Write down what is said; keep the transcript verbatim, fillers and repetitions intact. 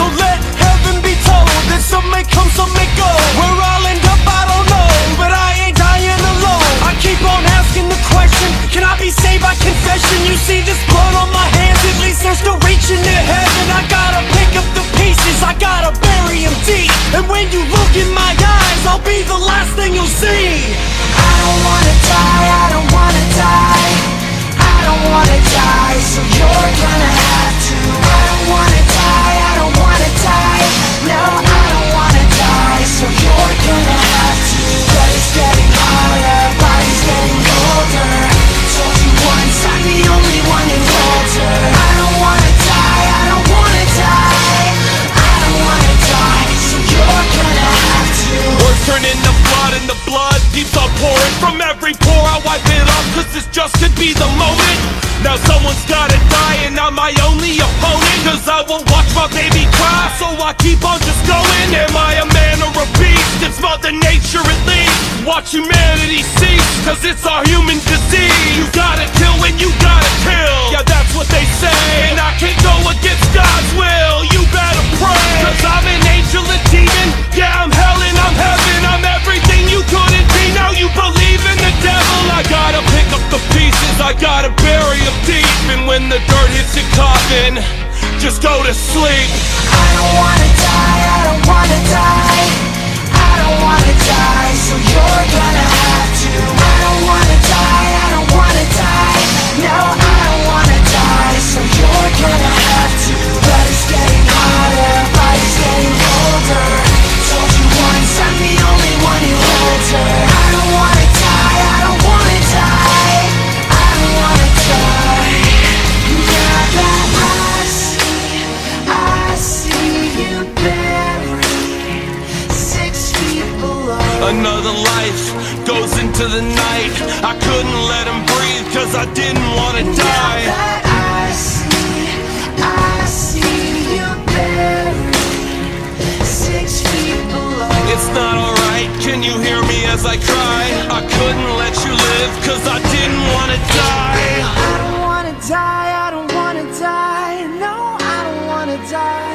So let heaven be told that some may come, some may go. Where I'll end up, I don't know, but I ain't dying alone. I keep on asking the question, can I be saved by confession? You see this blood on my hands, at least they're still reaching to heaven. I gotta pick up the pieces, I gotta bury them deep. And when you look in my eyes, I'll be the last thing you'll see. I don't wanna die, I don't wanna die, I don't wanna die, so you're gonna have to. I don't wanna die, I don't wanna die, no, I don't wanna die, so you're gonna have to. But it's getting harder, body's getting older. Told you once, I'm the only one who holds her. I don't wanna die, I don't wanna die, I don't wanna die, so you're gonna have to. Words turn into blood and the blood keeps on pouring from every pore. I wipe it off cause this just could be the moment. Now someone's gotta die and I'm my only opponent. Cause I won't watch my baby cry, so I keep on just going. Am I a man or a beast? It's Mother Nature at least. Watch humanity cease, cause it's our human disease. You gotta kill when you gotta kill, yeah that's what they say. And I can't go against God's will, you better pray. Cause I'm an angel, a demon, yeah I'm hell and I'm heaven. I'm everything you couldn't be, now you believe in the devil. I gotta pick up the pieces, I gotta bury them deep. And when the dirt hits your coffin, just go to sleep. I don't wanna die, I don't wanna die, I don't wanna die, so you're gonna have to. I don't wanna die, I don't wanna die, no, I don't wanna die, so you're gonna have to. But it's getting harder, body's getting older. Told you once, I'm the only one who holds her. I don't wanna die, I don't wanna die, I don't wanna die. Now that I see, I see you buried six feet below. Another life goes into the night. I couldn't let him breathe cause I didn't wanna die. Now that I see, I see you buried six feet below. It's not alright, can you hear me as I cry? I couldn't let you live cause I didn't wanna die. I don't wanna die, I don't wanna die, no, I don't wanna die.